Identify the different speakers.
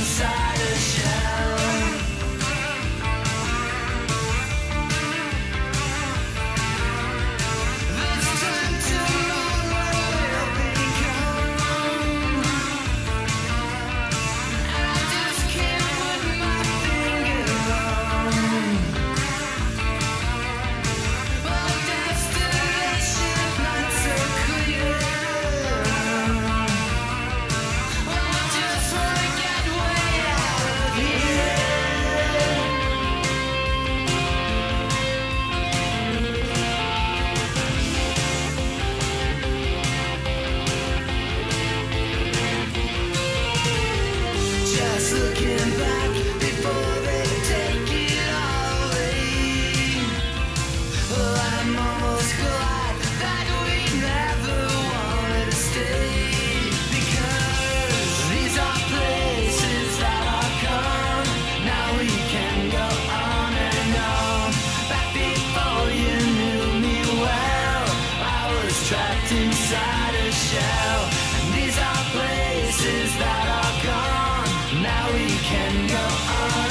Speaker 1: inside a shell. This time tomorrow will become. I just can't put my finger on. But destination not so clear. Oh, just wanna get way out of here. Just looking back before they take it all away. Well, I'm almost glad that we never wanted to stay, because these are places that are gone. Now we can go on and on. Back before you knew me well, I was trapped inside a shell. And these are places that are gone. Now we can go on